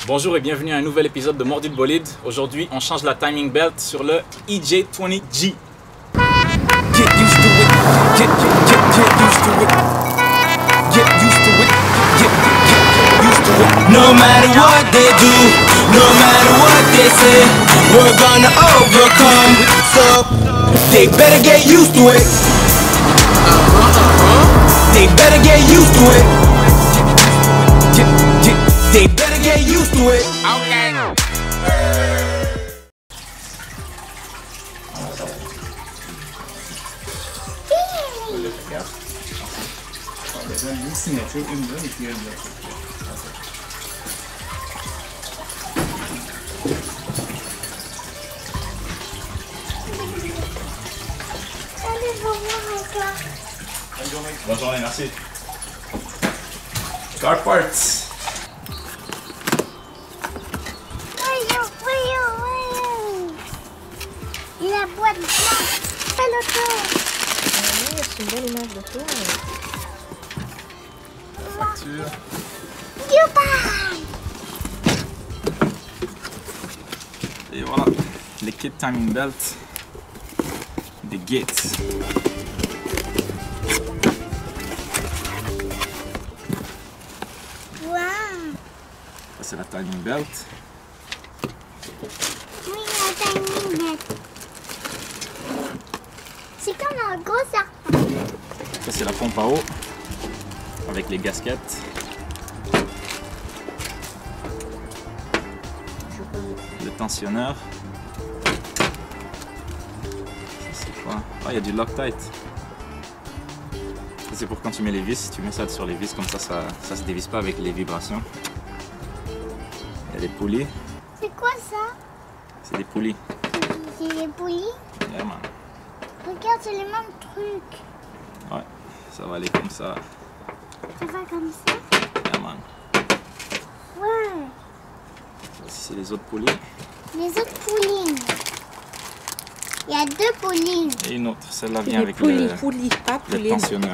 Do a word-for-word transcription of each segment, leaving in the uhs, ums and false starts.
Bonjour et bienvenue à un nouvel épisode de Mordu de Bolide. Aujourd'hui, on change la timing belt sur le E J vingt G. Get used to it. Get, get, get, get used to it. Get used to it. Get, get, get, get used to it. No matter what they do, no matter what they say, we're gonna overcome. So they better get used to it. They better get used to it. Get, get, get, they better get used to it. Okay. Une signature, une bonne et puis une bonne. Bonne journée, merci. Car parts. La boîte blanche. C'est l'auto. Oui, c'est une belle image de toi. Facture. Youpa! Et voilà, les kits timing belt des Gates. Wow. Ça c'est la timing belt. Oui, la timing belt. C'est comme un gros serpent. Ça c'est la pompe à eau avec les gaskettes. Le tensionneur. Ça c'est quoi? Ah, il y a du Loctite. C'est pour quand tu mets les vis, tu mets ça sur les vis comme ça, ça, ça se dévisse pas avec les vibrations. Il y a des poulies. C'est quoi ça? C'est des poulies. C'est des poulies? Yeah, man. Regarde, c'est les mêmes trucs. Ouais, ça va aller comme ça. Ça va comme ça? Yeah, man. Ouais. Ici c'est les autres poulies. Les autres poulines. Il y a deux poulines. Et une autre, celle-là vient Les avec poulies, le, poulies, pas le pouline. tensionneur.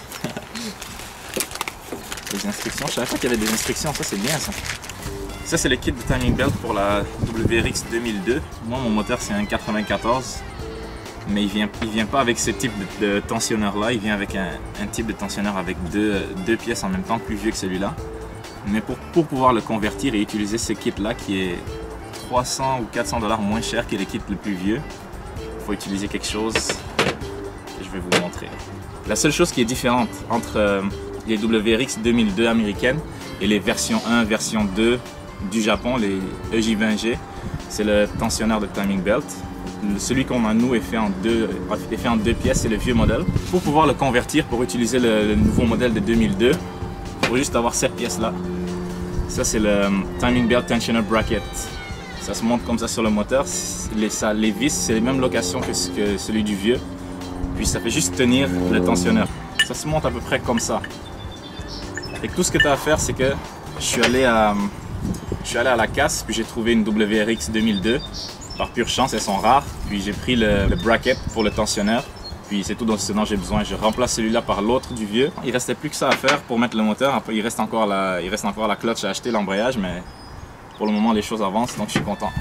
Les instructions, je savais pas qu'il y avait des instructions, ça c'est bien ça. Ça c'est le kit de timing belt pour la W R X deux mille deux. Moi mon moteur c'est un quatre-vingt-quatorze, mais il vient, il vient pas avec ce type de, de tensionneur là, il vient avec un, un type de tensionneur avec deux, deux pièces en même temps, plus vieux que celui-là. Mais pour, pour pouvoir le convertir et utiliser ce kit là qui est trois cents ou quatre cents dollars moins cher que le kit le plus vieux, il faut utiliser quelque chose que je vais vous montrer. La seule chose qui est différente entre euh, les W R X deux mille deux américaines et les versions un, version deux du Japon, les E J vingt G, c'est le tensionneur de timing belt. Celui qu'on a nous est fait en deux, est fait en deux pièces, c'est le vieux modèle. Pour pouvoir le convertir pour utiliser le, le nouveau modèle de deux mille deux, il faut juste avoir cette pièce là. Ça c'est le timing belt tensioner bracket. Ça se monte comme ça sur le moteur. Les, ça, les vis, c'est les mêmes locations que, que celui du vieux. Puis ça fait juste tenir le tensionneur. Ça se monte à peu près comme ça. Et tout ce que tu as à faire, c'est que je suis allé à, je suis allé à la casse, puis j'ai trouvé une W R X deux mille deux. Par pure chance, elles sont rares. Puis j'ai pris le, le bracket pour le tensionneur. Puis c'est tout ce dont j'ai besoin. Je remplace celui-là par l'autre du vieux. Il restait plus que ça à faire pour mettre le moteur. Il reste encore la, il reste encore la clutch à acheter, l'embrayage, mais pour le moment les choses avancent, donc je suis content.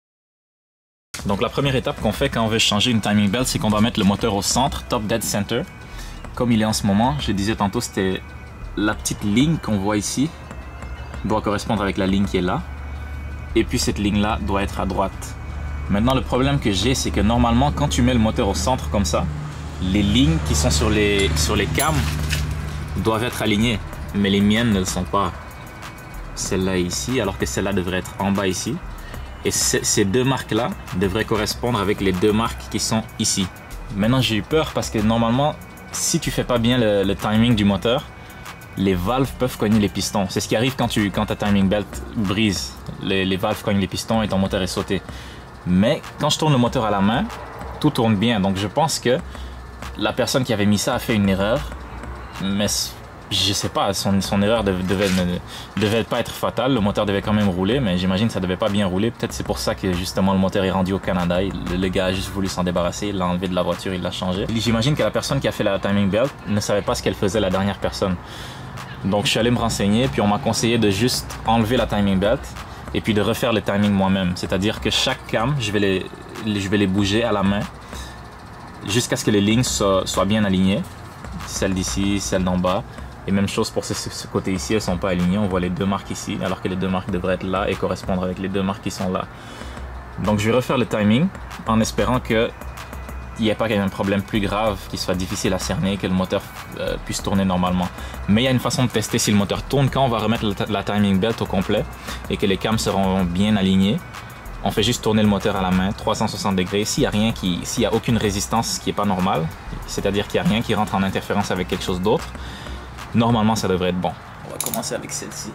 Donc la première étape qu'on fait quand on veut changer une timing belt, c'est qu'on doit mettre le moteur au centre, top dead center, comme il est en ce moment. Je disais tantôt, c'était la petite ligne qu'on voit ici doit correspondre avec la ligne qui est là, et puis cette ligne là doit être à droite. Maintenant le problème que j'ai, c'est que normalement quand tu mets le moteur au centre comme ça, les lignes qui sont sur les, sur les cams doivent être alignées, mais les miennes ne le sont pas. Celle-là ici, alors que celle-là devrait être en bas ici. Et ces deux marques-là devraient correspondre avec les deux marques qui sont ici. Maintenant, j'ai eu peur parce que normalement, si tu fais pas bien le, le timing du moteur, les valves peuvent cogner les pistons. C'est ce qui arrive quand, tu, quand ta timing belt brise. Les, les valves cognent les pistons et ton moteur est sauté. Mais quand je tourne le moteur à la main, tout tourne bien. Donc je pense que la personne qui avait mis ça a fait une erreur. Mais je sais pas, son, son erreur devait, devait, ne devait pas être fatale. Le moteur devait quand même rouler, mais j'imagine que ça devait pas bien rouler. Peut-être c'est pour ça que justement le moteur est rendu au Canada. Il, le gars a juste voulu s'en débarrasser, il l'a enlevé de la voiture, il l'a changé. J'imagine que la personne qui a fait la timing belt ne savait pas ce qu'elle faisait, la dernière personne. Donc je suis allé me renseigner, puis on m'a conseillé de juste enlever la timing belt et puis de refaire le timing moi-même. C'est-à-dire que chaque cam, je vais les, je vais les bouger à la main jusqu'à ce que les lignes soient, soient bien alignées. Celle d'ici, celle d'en bas. Et même chose pour ce, ce côté ici, elles ne sont pas alignées. On voit les deux marques ici, alors que les deux marques devraient être là et correspondre avec les deux marques qui sont là. Donc je vais refaire le timing en espérant qu'il n'y ait pas un problème plus grave qui soit difficile à cerner, que le moteur euh, puisse tourner normalement. Mais il y a une façon de tester si le moteur tourne quand on va remettre la, la timing belt au complet et que les cams seront bien alignés. On fait juste tourner le moteur à la main, trois cent soixante degrés. S'il n'y a rien qui, s'il n'y a aucune résistance qui n'est pas normale, c'est-à-dire qu'il n'y a rien qui rentre en interférence avec quelque chose d'autre, normalement ça devrait être bon. On va commencer avec celle-ci.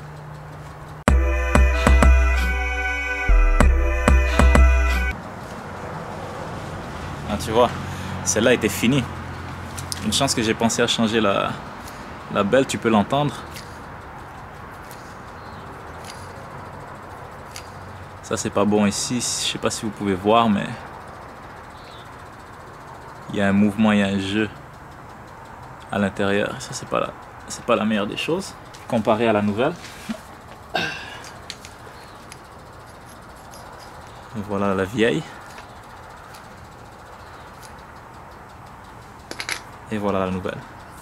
Ah, tu vois, celle-là était finie. Une chance que j'ai pensé à changer la, la belle, tu peux l'entendre. Ça c'est pas bon ici, je sais pas si vous pouvez voir, mais il y a un mouvement, il y a un jeu à l'intérieur. Ça c'est pas la, c'est pas la meilleure des choses comparé à la nouvelle. Voilà la vieille. Et voilà la nouvelle.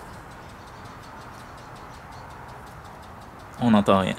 On n'entend rien.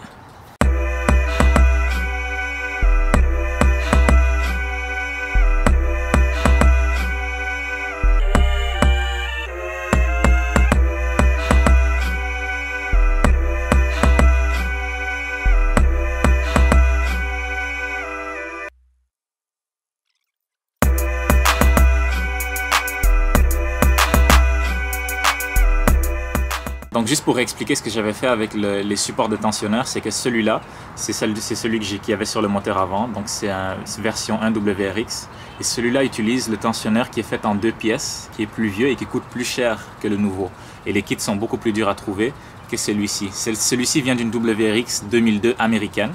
Donc juste pour expliquer ce que j'avais fait avec le, les supports de tensionneur, c'est que celui-là, c'est celui, celui que j'ai, qu'il y avait sur le moteur avant, donc c'est une version un W R X. Et celui-là utilise le tensionneur qui est fait en deux pièces, qui est plus vieux et qui coûte plus cher que le nouveau. Et les kits sont beaucoup plus durs à trouver que celui-ci. Celui-ci vient d'une W R X deux mille deux américaine.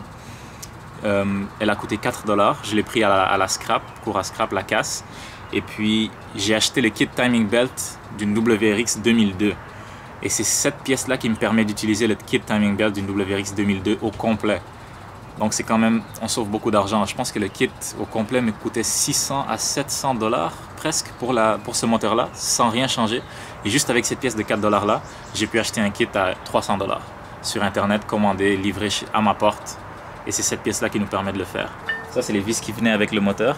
Euh, elle a coûté quatre dollars, je l'ai pris à la, à la scrap, cours à scrap, la casse. Et puis j'ai acheté le kit timing belt d'une W R X deux mille deux. Et c'est cette pièce-là qui me permet d'utiliser le kit timing belt d'une W R X deux mille deux au complet. Donc c'est quand même, on sauve beaucoup d'argent. Je pense que le kit au complet me coûtait six cents à sept cents dollars presque pour, la, pour ce moteur-là, sans rien changer. Et juste avec cette pièce de quatre dollars là, j'ai pu acheter un kit à trois cents dollars sur internet, commandé, livré à ma porte. Et c'est cette pièce-là qui nous permet de le faire. Ça c'est les vis qui venaient avec le moteur.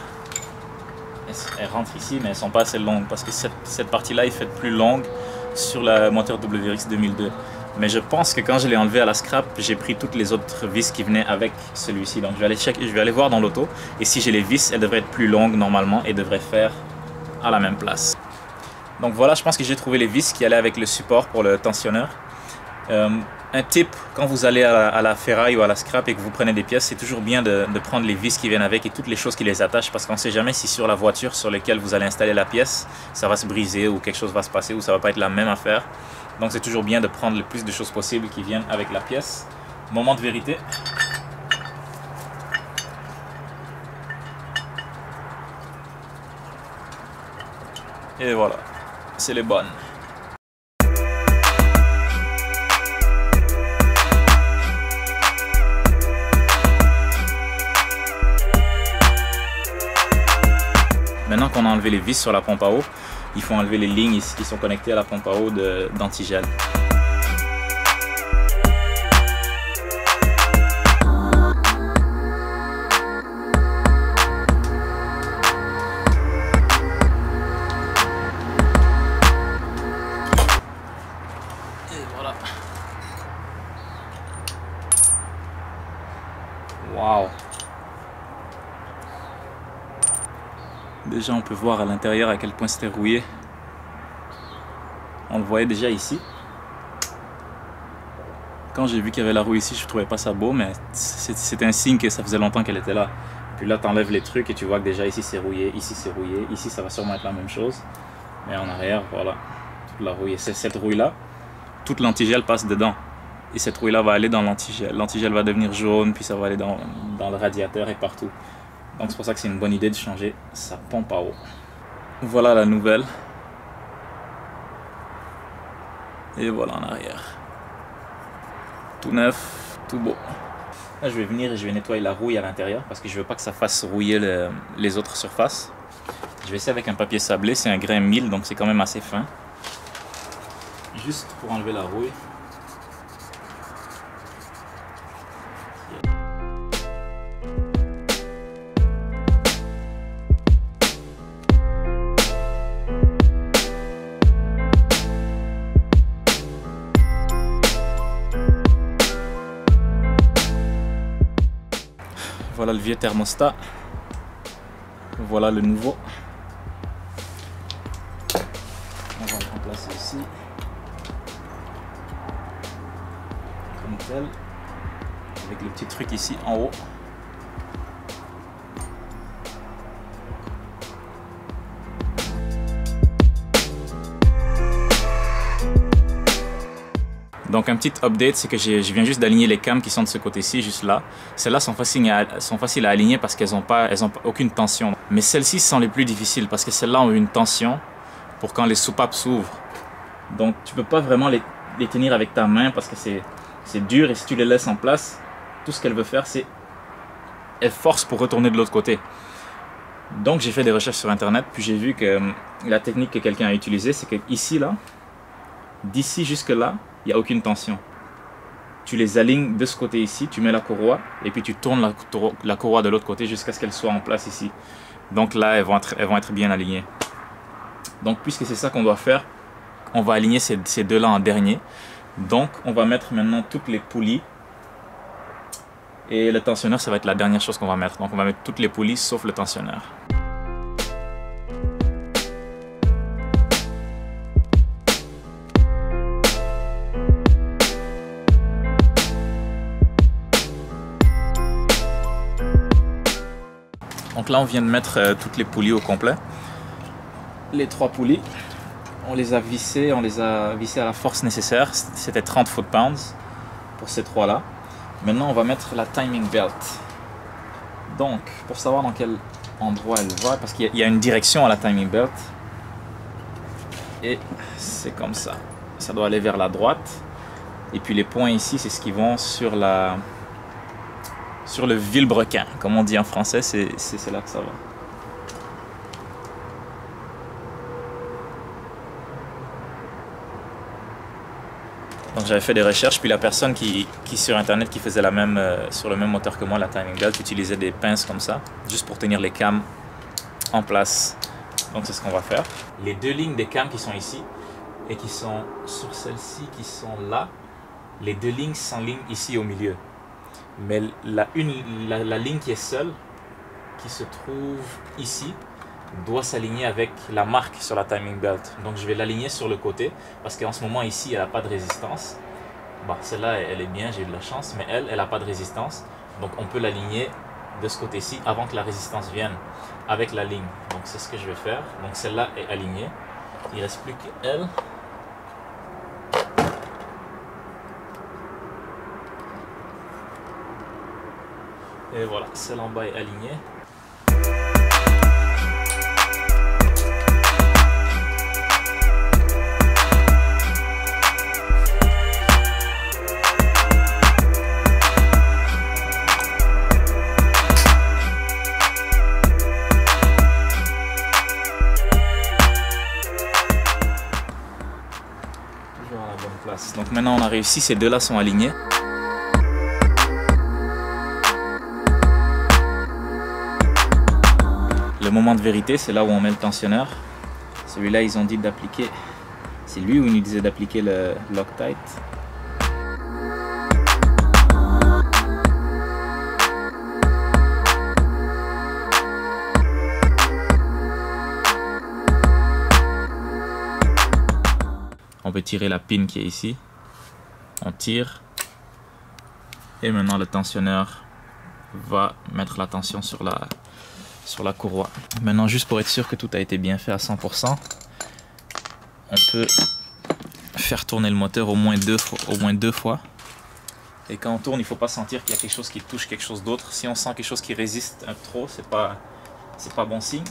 Elles rentrent ici, mais elles ne sont pas assez longues parce que cette, cette partie-là est faite plus longue sur le moteur W R X deux mille deux. Mais je pense que quand je l'ai enlevé à la scrap, j'ai pris toutes les autres vis qui venaient avec celui-ci. Donc je vais aller checker, je vais aller voir dans l'auto. Et si j'ai les vis, elles devraient être plus longues normalement et devraient faire à la même place. Donc voilà, je pense que j'ai trouvé les vis qui allaient avec le support pour le tensionneur. Euh, un tip, quand vous allez à la, à la ferraille ou à la scrap et que vous prenez des pièces, c'est toujours bien de, de prendre les vis qui viennent avec et toutes les choses qui les attachent, parce qu'on ne sait jamais si sur la voiture sur laquelle vous allez installer la pièce, ça va se briser ou quelque chose va se passer ou ça va pas être la même affaire. Donc c'est toujours bien de prendre le plus de choses possibles qui viennent avec la pièce. Moment de vérité. Et voilà, c'est les bonnes. Maintenant qu'on a enlevé les vis sur la pompe à eau, il faut enlever les lignes ici qui sont connectées à la pompe à eau d'antigel. Et voilà. Waouh! Déjà on peut voir à l'intérieur à quel point c'était rouillé. On le voyait déjà ici. Quand j'ai vu qu'il y avait la roue ici, je trouvais pas ça beau, mais c'était un signe que ça faisait longtemps qu'elle était là. Puis là tu enlèves les trucs et tu vois que déjà ici c'est rouillé, ici c'est rouillé, ici ça va sûrement être la même chose. Mais en arrière, voilà, toute la rouille. C'est cette rouille là, toute l'antigel passe dedans. Et cette rouille là va aller dans l'antigel. L'antigel va devenir jaune, puis ça va aller dans, dans le radiateur et partout. Donc c'est pour ça que c'est une bonne idée de changer sa pompe à eau. Voilà la nouvelle. Et voilà en arrière. Tout neuf, tout beau. Là, je vais venir et je vais nettoyer la rouille à l'intérieur parce que je veux pas que ça fasse rouiller le, les autres surfaces. Je vais essayer avec un papier sablé, c'est un grain mille donc c'est quand même assez fin. Juste pour enlever la rouille. Voilà le vieux thermostat. Voilà le nouveau. On va le remplacer ici. Comme tel. Avec le petit truc ici en haut. Donc un petit update, c'est que je viens juste d'aligner les cams qui sont de ce côté-ci, juste là. Celles-là sont faciles à, sont faciles à aligner parce qu'elles n'ont pas, elles ont aucune tension. Mais celles-ci sont les plus difficiles parce que celles-là ont une tension pour quand les soupapes s'ouvrent. Donc tu peux pas vraiment les, les tenir avec ta main parce que c'est dur et si tu les laisses en place, tout ce qu'elle veut faire, c'est elle force pour retourner de l'autre côté. Donc j'ai fait des recherches sur internet, puis j'ai vu que la technique que quelqu'un a utilisée, c'est que ici là, d'ici jusque là, il n'y a aucune tension. Tu les alignes de ce côté ici, tu mets la courroie et puis tu tournes la, la courroie de l'autre côté jusqu'à ce qu'elle soit en place ici. Donc là, elles vont être, elles vont être bien alignées. Donc puisque c'est ça qu'on doit faire, on va aligner ces, ces deux-là en dernier. Donc on va mettre maintenant toutes les poulies. Et le tensionneur, ça va être la dernière chose qu'on va mettre. Donc on va mettre toutes les poulies sauf le tensionneur. Donc là, on vient de mettre euh, toutes les poulies au complet. Les trois poulies, on les a vissées, on les a vissées à la force nécessaire. C'était trente foot-pounds pour ces trois-là. Maintenant, on va mettre la timing belt. Donc, pour savoir dans quel endroit elle va, parce qu'il y a une direction à la timing belt. Et c'est comme ça. Ça doit aller vers la droite. Et puis les points ici, c'est ce qui vont sur la... sur le vilebrequin, comme on dit en français, c'est là que ça va. Donc j'avais fait des recherches, puis la personne qui, qui sur internet qui faisait la même, euh, sur le même moteur que moi, la timing belt, utilisait des pinces comme ça, juste pour tenir les cams en place. Donc c'est ce qu'on va faire. Les deux lignes des cams qui sont ici, et qui sont sur celle-ci, qui sont là, les deux lignes s'enlignent ici au milieu. Mais la, une, la, la ligne qui est seule, qui se trouve ici, doit s'aligner avec la marque sur la timing belt. Donc je vais l'aligner sur le côté, parce qu'en ce moment ici, elle n'a pas de résistance. Bon, celle-là, elle est bien, j'ai eu de la chance, mais elle, elle n'a pas de résistance. Donc on peut l'aligner de ce côté-ci avant que la résistance vienne avec la ligne. Donc c'est ce que je vais faire. Donc celle-là est alignée. Il ne reste plus qu'elle. Et voilà, celle en bas est alignée. Toujours à la bonne place. Donc maintenant on a réussi, ces deux-là sont alignés. Le moment de vérité, c'est là où on met le tensionneur. Celui-là, ils ont dit d'appliquer. C'est lui où ils nous disaient d'appliquer le Loctite. On peut tirer la pin qui est ici. On tire. Et maintenant, le tensionneur va mettre la tension sur la sur la courroie. Maintenant, juste pour être sûr que tout a été bien fait à cent pour cent, on peut faire tourner le moteur au moins deux fois, au moins deux fois. Et quand on tourne, il ne faut pas sentir qu'il y a quelque chose qui touche quelque chose d'autre. Si on sent quelque chose qui résiste un trop, c'est pas, c'est pas bon signe.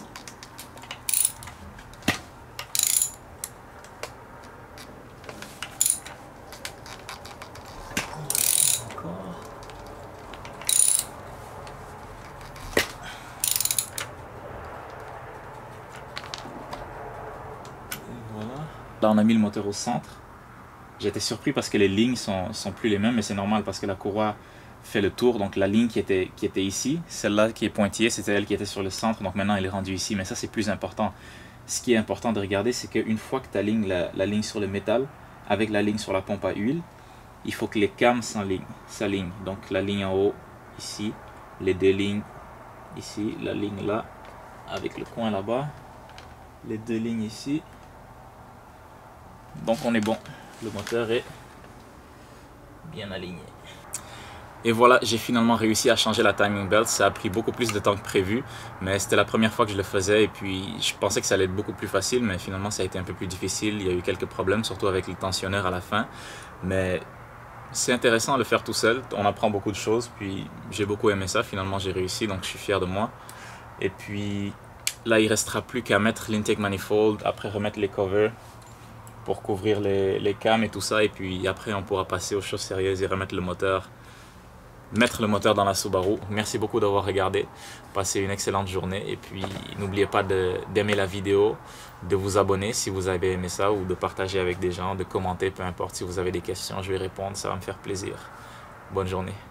Là on a mis le moteur au centre. J'ai été surpris parce que les lignes sont, sont plus les mêmes, mais c'est normal parce que la courroie fait le tour. Donc la ligne qui était, qui était ici, celle-là qui est pointillée, c'était elle qui était sur le centre. Donc maintenant elle est rendue ici, mais ça c'est plus important. Ce qui est important de regarder, c'est qu'une fois que tu alignes la, la ligne sur le métal avec la ligne sur la pompe à huile, il faut que les cames s'alignent. Donc la ligne en haut, ici, les deux lignes ici, la ligne là, avec le coin là-bas, les deux lignes ici. Donc on est bon, le moteur est bien aligné. Et voilà, j'ai finalement réussi à changer la timing belt. Ça a pris beaucoup plus de temps que prévu, mais c'était la première fois que je le faisais et puis je pensais que ça allait être beaucoup plus facile, mais finalement ça a été un peu plus difficile. Il y a eu quelques problèmes, surtout avec le tensionneur à la fin, mais c'est intéressant à le faire tout seul. On apprend beaucoup de choses, puis j'ai beaucoup aimé ça. Finalement j'ai réussi, donc je suis fier de moi. Et puis là il ne restera plus qu'à mettre l'intake manifold, après remettre les covers pour couvrir les, les cams et tout ça, et puis après on pourra passer aux choses sérieuses et remettre le moteur mettre le moteur dans la Subaru. Merci beaucoup d'avoir regardé, passez une excellente journée et puis n'oubliez pas d'aimer la vidéo, de vous abonner si vous avez aimé ça ou de partager avec des gens, de commenter, peu importe si vous avez des questions, je vais répondre, ça va me faire plaisir. Bonne journée.